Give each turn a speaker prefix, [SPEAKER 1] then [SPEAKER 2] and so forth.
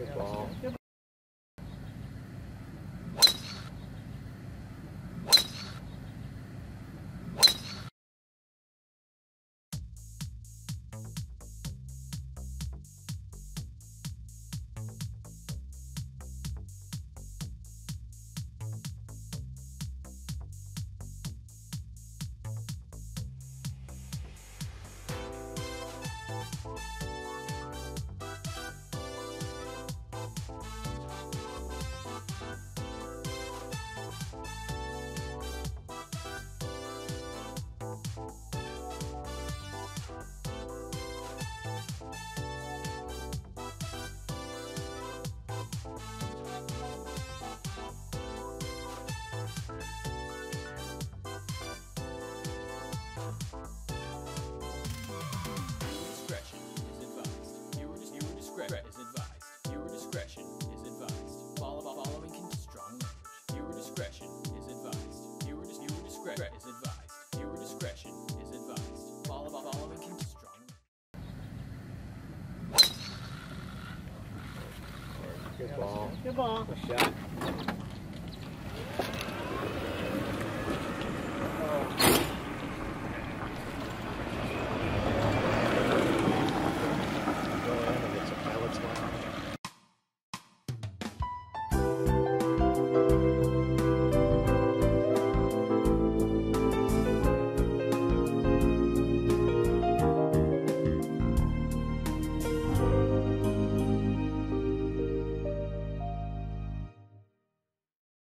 [SPEAKER 1] Good ball.
[SPEAKER 2] Viewer discretion is advised. Following strong language. Viewer discretion is advised. Viewer discretion is advised. Viewer discretion is advised. Following strong language.
[SPEAKER 1] Good ball.
[SPEAKER 3] Good ball.
[SPEAKER 1] Good shot.